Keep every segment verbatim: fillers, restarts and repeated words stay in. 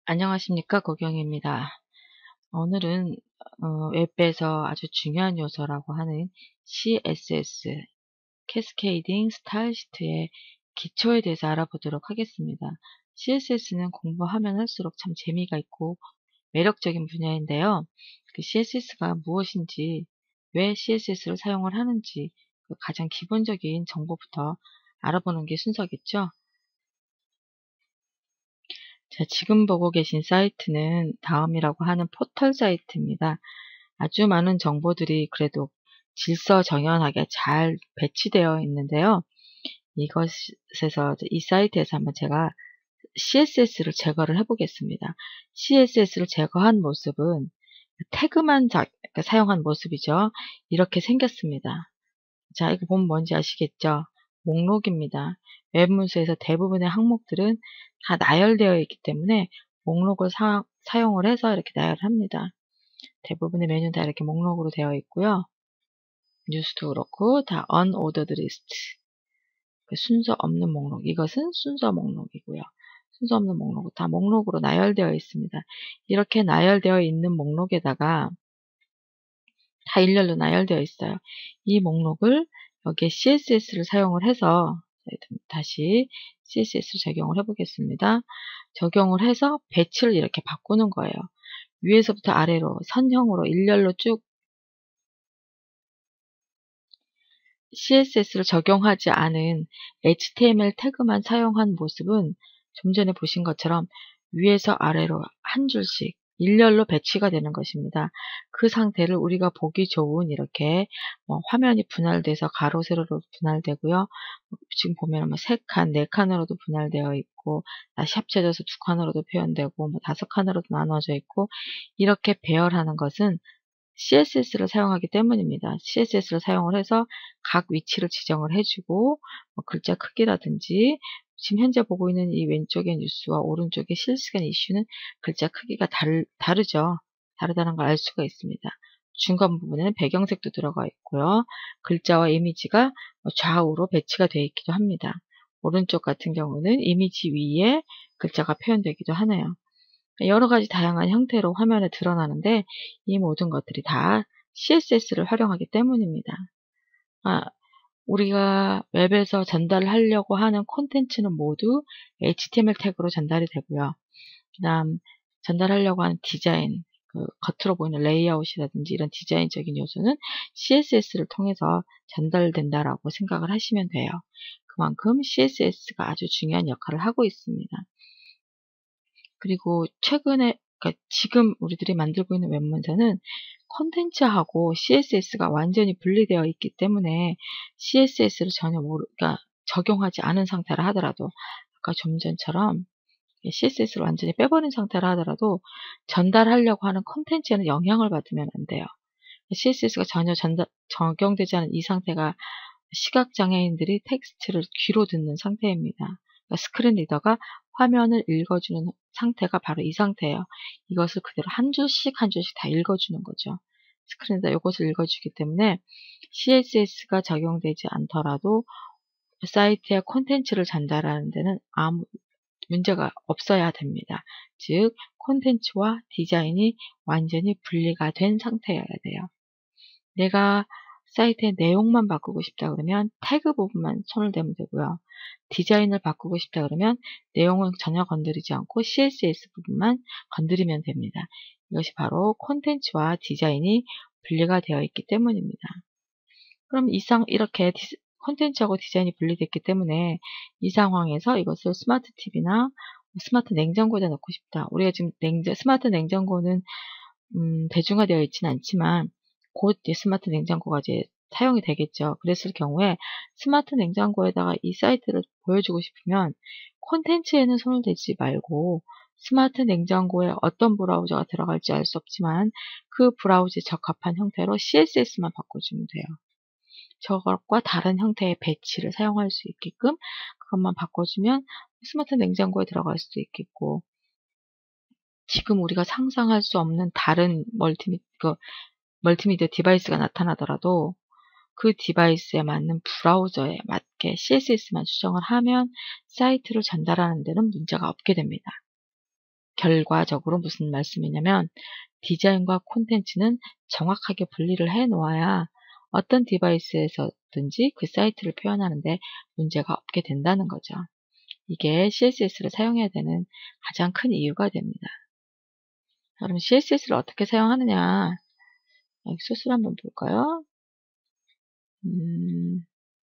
안녕하십니까, 고경입니다. 오늘은 어, 웹에서 아주 중요한 요소라고 하는 씨에스에스, 캐스케이딩 스타일 시트의 기초에 대해서 알아보도록 하겠습니다. 씨에스에스는 공부하면 할수록 참 재미가 있고 매력적인 분야인데요. 그 씨에스에스가 무엇인지, 왜 씨에스에스를 사용을 하는지 그 가장 기본적인 정보부터 알아보는 게 순서겠죠. 자, 지금 보고 계신 사이트는 다음이라고 하는 포털 사이트입니다. 아주 많은 정보들이 그래도 질서정연하게 잘 배치되어 있는데요. 이것에서, 이 사이트에서 한번 제가 씨에스에스를 제거를 해보겠습니다. 씨에스에스를 제거한 모습은 태그만 자, 그러니까 사용한 모습이죠. 이렇게 생겼습니다. 자, 이거 보면 뭔지 아시겠죠? 목록입니다. 웹 문서에서 대부분의 항목들은 다 나열되어 있기 때문에 목록을 사, 사용을 해서 이렇게 나열을 합니다. 대부분의 메뉴는 다 이렇게 목록으로 되어 있고요. 뉴스도 그렇고 다 unordered list, 그 순서 없는 목록, 이것은 순서 목록이고요. 순서 없는 목록, 다 목록으로 나열되어 있습니다. 이렇게 나열되어 있는 목록에다가 다 일렬로 나열되어 있어요. 이 목록을 여기에 씨에스에스를 사용을 해서 다시 씨에스에스를 적용을 해보겠습니다. 적용을 해서 배치를 이렇게 바꾸는 거예요. 위에서부터 아래로 선형으로 일렬로 쭉 씨에스에스를 적용하지 않은 에이치티엠엘 태그만 사용한 모습은 좀 전에 보신 것처럼 위에서 아래로 한 줄씩 일렬로 배치가 되는 것입니다. 그 상태를 우리가 보기 좋은 이렇게 뭐 화면이 분할돼서 가로 세로로 분할되고요. 지금 보면 뭐 세 칸, 네 칸으로도 분할되어 있고 다시 합쳐져서 두 칸으로도 표현되고 뭐 다섯 칸으로도 나눠져 있고 이렇게 배열하는 것은 씨에스에스를 사용하기 때문입니다. 씨에스에스를 사용을 해서 각 위치를 지정을 해주고 뭐 글자 크기라든지 지금 현재 보고 있는 이 왼쪽의 뉴스와 오른쪽의 실시간 이슈는 글자 크기가 다르, 다르죠. 다르다는 걸 알 수가 있습니다. 중간 부분에는 배경색도 들어가 있고요. 글자와 이미지가 좌우로 배치가 되어 있기도 합니다. 오른쪽 같은 경우는 이미지 위에 글자가 표현되기도 하네요. 여러 가지 다양한 형태로 화면에 드러나는데 이 모든 것들이 다 씨에스에스를 활용하기 때문입니다. 아, 우리가 웹에서 전달을 하려고 하는 콘텐츠는 모두 에이치티엠엘 태그로 전달이 되고요. 그 다음 전달하려고 하는 디자인, 그 겉으로 보이는 레이아웃이라든지 이런 디자인적인 요소는 씨에스에스를 통해서 전달된다라고 생각을 하시면 돼요. 그만큼 씨에스에스가 아주 중요한 역할을 하고 있습니다. 그리고 최근에, 그러니까 지금 우리들이 만들고 있는 웹문서는 콘텐츠하고 씨에스에스가 완전히 분리되어 있기 때문에 씨에스에스를 전혀 모르, 그러니까 적용하지 않은 상태라 하더라도 아까 좀 전처럼 씨에스에스를 완전히 빼버린 상태라 하더라도 전달하려고 하는 콘텐츠에는 영향을 받으면 안 돼요. 씨에스에스가 전혀 전달, 적용되지 않은 이 상태가 시각장애인들이 텍스트를 귀로 듣는 상태입니다. 그러니까 스크린 리더가 화면을 읽어주는 상태가 바로 이 상태예요. 이것을 그대로 한 줄씩 한 줄씩 다 읽어주는 거죠. 스크린 리더 이것을 읽어주기 때문에 씨에스에스가 적용되지 않더라도 사이트의 콘텐츠를 전달하는 데는 아무 문제가 없어야 됩니다. 즉 콘텐츠와 디자인이 완전히 분리가 된 상태여야 돼요. 내가 사이트의 내용만 바꾸고 싶다 그러면 태그 부분만 손을 대면 되고요. 디자인을 바꾸고 싶다 그러면 내용은 전혀 건드리지 않고 씨에스에스 부분만 건드리면 됩니다. 이것이 바로 콘텐츠와 디자인이 분리가 되어 있기 때문입니다. 그럼 이상 이렇게 디, 콘텐츠하고 디자인이 분리됐기 때문에 이 상황에서 이것을 스마트 티비나 스마트 냉장고에다 넣고 싶다. 우리가 지금 냉장, 스마트 냉장고는 음, 대중화되어 있지는 않지만 곧 스마트 냉장고가 이제 사용이 되겠죠. 그랬을 경우에 스마트 냉장고에다가 이 사이트를 보여주고 싶으면 콘텐츠에는 손을 대지 말고 스마트 냉장고에 어떤 브라우저가 들어갈지 알 수 없지만 그 브라우저에 적합한 형태로 씨에스에스만 바꿔주면 돼요. 저것과 다른 형태의 배치를 사용할 수 있게끔 그것만 바꿔주면 스마트 냉장고에 들어갈 수도 있겠고 지금 우리가 상상할 수 없는 다른 멀티미, 그 멀티미디어 디바이스가 나타나더라도 그 디바이스에 맞는 브라우저에 맞게 씨에스에스만 수정을 하면 사이트를 전달하는 데는 문제가 없게 됩니다. 결과적으로 무슨 말씀이냐면 디자인과 콘텐츠는 정확하게 분리를 해 놓아야 어떤 디바이스에서든지 그 사이트를 표현하는데 문제가 없게 된다는 거죠. 이게 씨에스에스를 사용해야 되는 가장 큰 이유가 됩니다. 그럼 씨에스에스를 어떻게 사용하느냐? 여기 소스를 한번 볼까요? 음,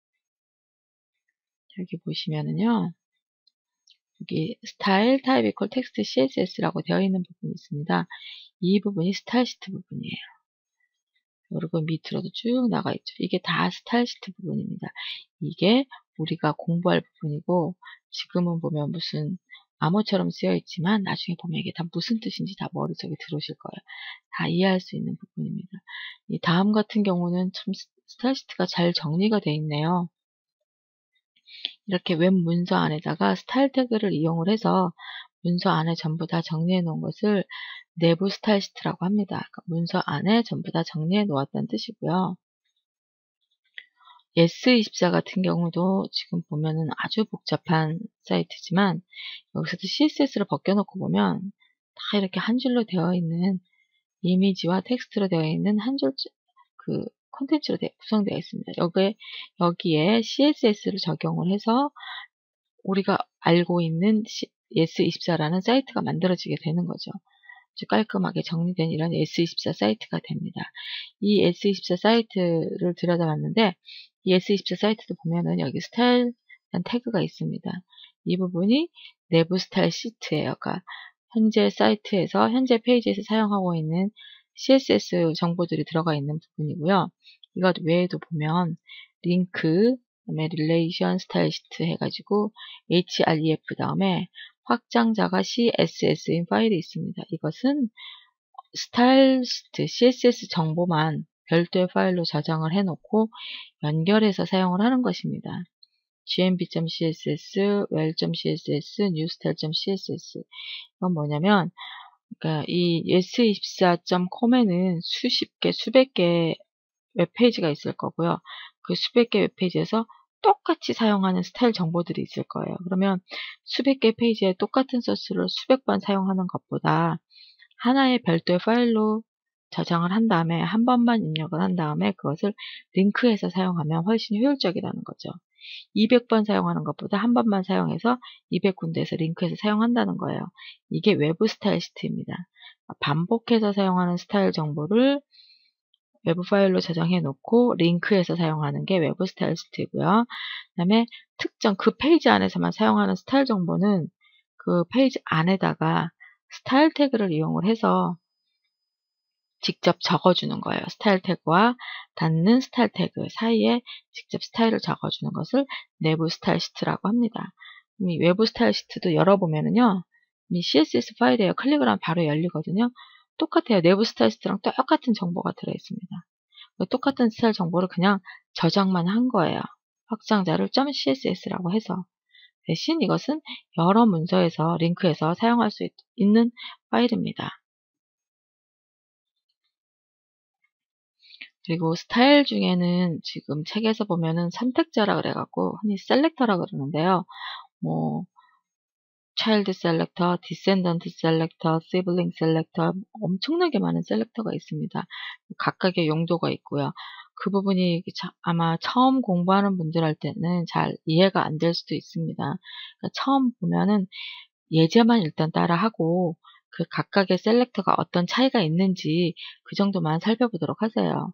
여기 보시면은요. 여기 스타일 타입 이퀄 텍스트 씨에스에스라고 되어 있는 부분이 있습니다. 이 부분이 스타일 시트 부분이에요. 그리고 밑으로도 쭉 나가 있죠. 이게 다 스타일 시트 부분입니다. 이게 우리가 공부할 부분이고 지금은 보면 무슨 암호처럼 쓰여 있지만 나중에 보면 이게 다 무슨 뜻인지 다 머릿속에 들어오실 거예요. 다 이해할 수 있는 부분입니다. 이 다음 같은 경우는 참 스타일 시트가 잘 정리가 되어 있네요. 이렇게 웹 문서 안에다가 스타일 태그를 이용을 해서 문서 안에 전부 다 정리해 놓은 것을 내부 스타일 시트라고 합니다. 그러니까 문서 안에 전부 다 정리해 놓았다는 뜻이고요. 예스 이십사 같은 경우도 지금 보면은 아주 복잡한 사이트지만 여기서도 씨에스에스를 벗겨놓고 보면 다 이렇게 한 줄로 되어 있는 이미지와 텍스트로 되어 있는 한 줄 그 콘텐츠로 구성되어 있습니다. 여기에, 여기에 씨에스에스를 적용을 해서 우리가 알고 있는 예스 이십사라는 사이트가 만들어지게 되는 거죠. 아주 깔끔하게 정리된 이런 예스 이십사 사이트가 됩니다. 이 예스 이십사 사이트를 들여다봤는데 이 예스 이십사 사이트도 보면은 여기 스타일 태그가 있습니다. 이 부분이 내부 스타일 시트예요. 그러니까 현재 사이트에서 현재 페이지에서 사용하고 있는 씨에스에스 정보들이 들어가 있는 부분이고요. 이것 외에도 보면 링크, 그다음에 릴레이션 스타일 시트 해가지고 에이치아르이에프 다음에 확장자가 씨에스에스인 파일이 있습니다. 이것은 스타일 시트 씨에스에스 정보만 별도의 파일로 저장을 해놓고 연결해서 사용을 하는 것입니다. gmb.css, well.css, newstyle.css 이건 뭐냐면 그러니까 이 예스 이십사 닷 컴에는 수십 개, 수백 개의 웹페이지가 있을 거고요. 그 수백 개 웹페이지에서 똑같이 사용하는 스타일 정보들이 있을 거예요. 그러면 수백 개 페이지에 똑같은 소스를 수백 번 사용하는 것보다 하나의 별도의 파일로 저장을 한 다음에 한 번만 입력을 한 다음에 그것을 링크해서 사용하면 훨씬 효율적이라는 거죠. 이백 번 사용하는 것보다 한 번만 사용해서 이백 군데에서 링크해서 사용한다는 거예요. 이게 외부 스타일 시트입니다. 반복해서 사용하는 스타일 정보를 외부 파일로 저장해 놓고 링크해서 사용하는 게 외부 스타일 시트이고요. 그 다음에 특정 그 페이지 안에서만 사용하는 스타일 정보는 그 페이지 안에다가 스타일 태그를 이용을 해서 직접 적어주는 거예요. 스타일 태그와 닿는 스타일 태그 사이에 직접 스타일을 적어주는 것을 내부 스타일 시트라고 합니다. 이 외부 스타일 시트도 열어보면은요, 이 씨에스에스 파일이에요. 클릭을 하면 바로 열리거든요. 똑같아요. 내부 스타일 시트랑 똑같은 정보가 들어있습니다. 똑같은 스타일 정보를 그냥 저장만 한 거예요. 확장자를 .css라고 해서. 대신 이것은 여러 문서에서 링크해서 사용할 수 있, 있는 파일입니다. 그리고 스타일 중에는 지금 책에서 보면은 선택자라 그래갖고 흔히 셀렉터라 그러는데요. 뭐 차일드 셀렉터, 디센던트 셀렉터, 시블링 셀렉터 엄청나게 많은 셀렉터가 있습니다. 각각의 용도가 있고요. 그 부분이 아마 처음 공부하는 분들한테는 잘 이해가 안 될 수도 있습니다. 그러니까 처음 보면은 예제만 일단 따라하고 그 각각의 셀렉터가 어떤 차이가 있는지 그 정도만 살펴보도록 하세요.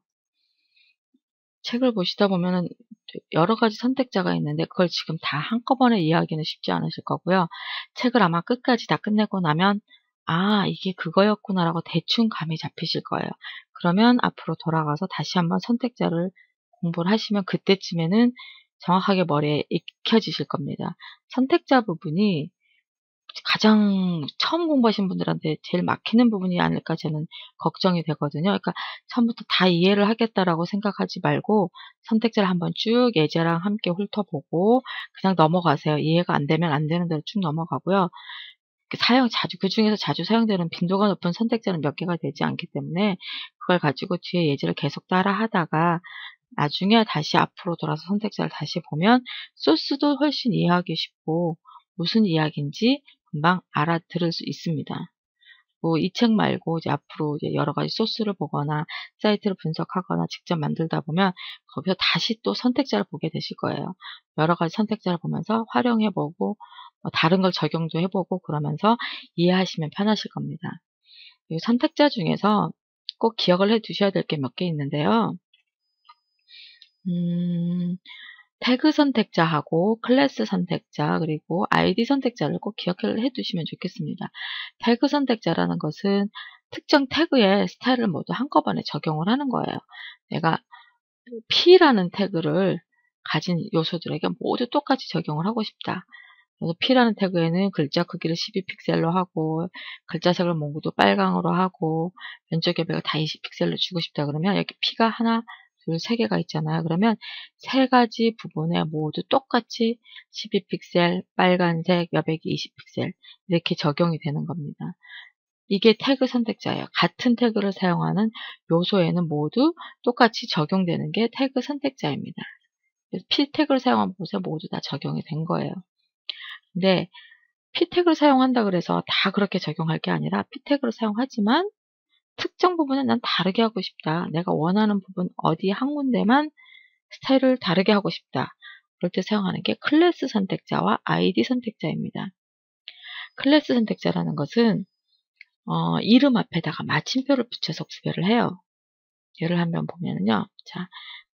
책을 보시다 보면은 여러 가지 선택자가 있는데 그걸 지금 다 한꺼번에 이해하기는 쉽지 않으실 거고요. 책을 아마 끝까지 다 끝내고 나면 아, 이게 그거였구나라고 대충 감이 잡히실 거예요. 그러면 앞으로 돌아가서 다시 한번 선택자를 공부를 하시면 그때쯤에는 정확하게 머리에 익혀지실 겁니다. 선택자 부분이 가장 처음 공부하신 분들한테 제일 막히는 부분이 아닐까 저는 걱정이 되거든요. 그러니까 처음부터 다 이해를 하겠다라고 생각하지 말고 선택자를 한번 쭉 예제랑 함께 훑어보고 그냥 넘어가세요. 이해가 안 되면 안 되는 대로 쭉 넘어가고요. 사용 자주 그 중에서 자주 사용되는 빈도가 높은 선택자는 몇 개가 되지 않기 때문에 그걸 가지고 뒤에 예제를 계속 따라 하다가 나중에 다시 앞으로 돌아서 선택자를 다시 보면 소스도 훨씬 이해하기 쉽고 무슨 이야기인지 금방 알아들을 수 있습니다. 뭐 이 책 말고 이제 앞으로 이제 여러 가지 소스를 보거나 사이트를 분석하거나 직접 만들다 보면 거기서 다시 또 선택자를 보게 되실 거예요. 여러 가지 선택자를 보면서 활용해 보고 뭐 다른 걸 적용도 해 보고 그러면서 이해하시면 편하실 겁니다. 이 선택자 중에서 꼭 기억을 해 두셔야 될 게 몇 개 있는데요. 음, 태그 선택자하고 클래스 선택자 그리고 아이디 선택자를 꼭 기억해 두시면 좋겠습니다. 태그 선택자라는 것은 특정 태그의 스타일을 모두 한꺼번에 적용을 하는 거예요. 내가 P라는 태그를 가진 요소들에게 모두 똑같이 적용을 하고 싶다. 그래서 P라는 태그에는 글자 크기를 십이 픽셀로 하고 글자색을 모두 빨강으로 하고 왼쪽 옆에가 다 이십 픽셀로 주고 싶다 그러면 여기 P가 하나, 둘, 세 개가 있잖아요. 그러면 세 가지 부분에 모두 똑같이 십이 픽셀, 빨간색, 여백이 이십 픽셀 이렇게 적용이 되는 겁니다. 이게 태그 선택자예요. 같은 태그를 사용하는 요소에는 모두 똑같이 적용되는 게 태그 선택자입니다. 그래서 P 태그를 사용한 곳에 모두 다 적용이 된 거예요. 근데 P 태그를 사용한다 그래서 다 그렇게 적용할 게 아니라 P 태그를 사용하지만 특정 부분은 난 다르게 하고 싶다. 내가 원하는 부분 어디 한 군데만 스타일을 다르게 하고 싶다. 그럴 때 사용하는 게 클래스 선택자와 아이디 선택자입니다. 클래스 선택자라는 것은 어, 이름 앞에다가 마침표를 붙여서 구별을 해요. 예를 한번 보면요. 자,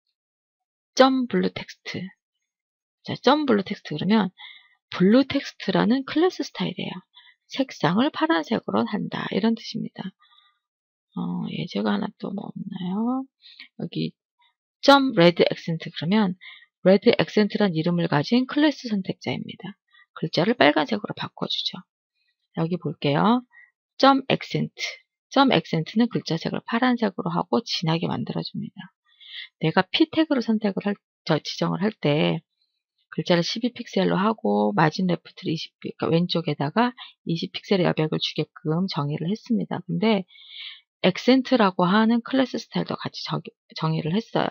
점 블루 텍스트. 자, 점 블루 텍스트 그러면 블루 텍스트라는 클래스 스타일이에요. 색상을 파란색으로 한다. 이런 뜻입니다. 어, 예제가 하나 또 뭐 없나요? 여기 점 레드 액센트 그러면 레드 액센트란 이름을 가진 클래스 선택자입니다. 글자를 빨간색으로 바꿔주죠. 여기 볼게요. 점 액센트. 점 액센트는 글자색을 파란색으로 하고 진하게 만들어줍니다. 내가 P 태그를 선택을 할, 저 지정을 할 때 글자를 십이 픽셀로 하고 마진 레프트를 이십, 그러니까 왼쪽에다가 이십 픽셀의 여백을 주게끔 정의를 했습니다. 근데 액센트라고 하는 클래스 스타일도 같이 정의를 했어요.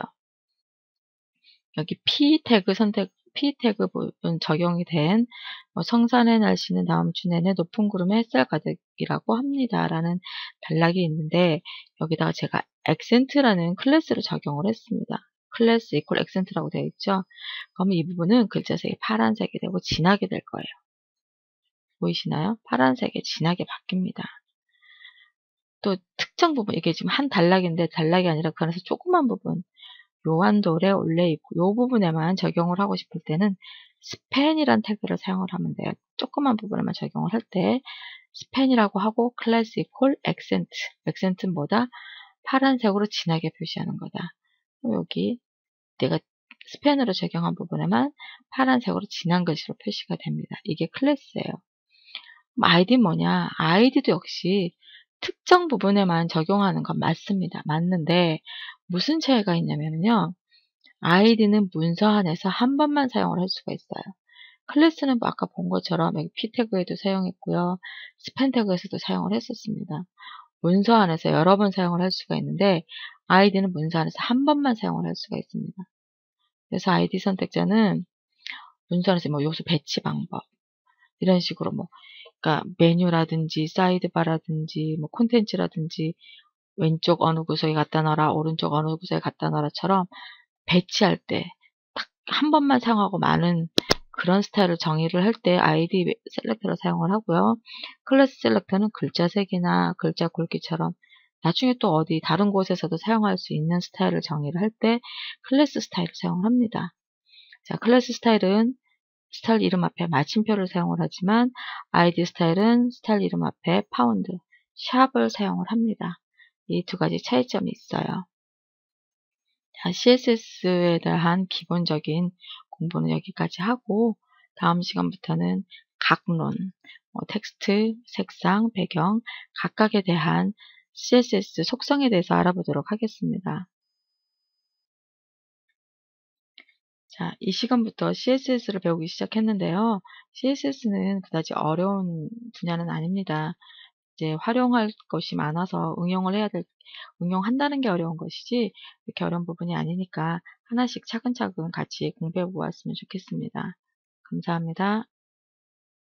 여기 P 태그 선택, P 태그 부분 적용이 된 뭐 성산의 날씨는 다음 주 내내 높은 구름의 햇살 가득이라고 합니다. 라는 단락이 있는데 여기다가 제가 액센트라는 클래스를 적용을 했습니다. 클래스 이퀄 액센트라고 되어 있죠. 그러면 이 부분은 글자색이 파란색이 되고 진하게 될 거예요. 보이시나요? 파란색에 진하게 바뀝니다. 또 특정 부분, 이게 지금 한 단락인데 단락이 아니라 그 안에서 조그만 부분, 요한돌에 올레이고 요 부분에만 적용을 하고 싶을 때는 스팬이란 태그를 사용을 하면 돼요. 조그만 부분에만 적용을 할 때 스팬이라고 하고 클래스 이퀄 액센트, 액센트는 뭐다? 파란색으로 진하게 표시하는 거다. 여기 내가 스팬으로 적용한 부분에만 파란색으로 진한 글씨로 표시가 됩니다. 이게 클래스예요. 아이디는 뭐냐? 아이디도 역시 특정 부분에만 적용하는 건 맞습니다. 맞는데 무슨 차이가 있냐면요. 아이디는 문서 안에서 한 번만 사용을 할 수가 있어요. 클래스는 뭐 아까 본 것처럼 여기 P 태그에도 사용했고요. 스팬 태그에서도 사용을 했었습니다. 문서 안에서 여러 번 사용을 할 수가 있는데 아이디는 문서 안에서 한 번만 사용을 할 수가 있습니다. 그래서 아이디 선택자는 문서 안에서 뭐 요소 배치 방법 이런 식으로 뭐 그러니까 메뉴라든지 사이드바라든지 뭐 콘텐츠라든지 왼쪽 어느 구석에 갖다 놔라 오른쪽 어느 구석에 갖다 놔라처럼 배치할 때 딱 한 번만 사용하고 많은 그런 스타일을 정의를 할 때 아이디 셀렉터를 사용을 하고요. 클래스 셀렉터는 글자색이나 글자 굵기처럼 나중에 또 어디 다른 곳에서도 사용할 수 있는 스타일을 정의를 할 때 클래스 스타일을 사용을 합니다. 자, 클래스 스타일은 스타일 이름 앞에 마침표를 사용을 하지만 아이디 스타일은 스타일 이름 앞에 파운드, 샵을 사용을 합니다. 이 두 가지 차이점이 있어요. 자, 씨에스에스에 대한 기본적인 공부는 여기까지 하고 다음 시간부터는 각론, 뭐 텍스트, 색상, 배경 각각에 대한 씨에스에스 속성에 대해서 알아보도록 하겠습니다. 자, 이 시간부터 씨에스에스를 배우기 시작했는데요. 씨에스에스는 그다지 어려운 분야는 아닙니다. 이제 활용할 것이 많아서 응용을 해야 될, 응용한다는 게 어려운 것이지 이렇게 어려운 부분이 아니니까 하나씩 차근차근 같이 공부해 보았으면 좋겠습니다. 감사합니다.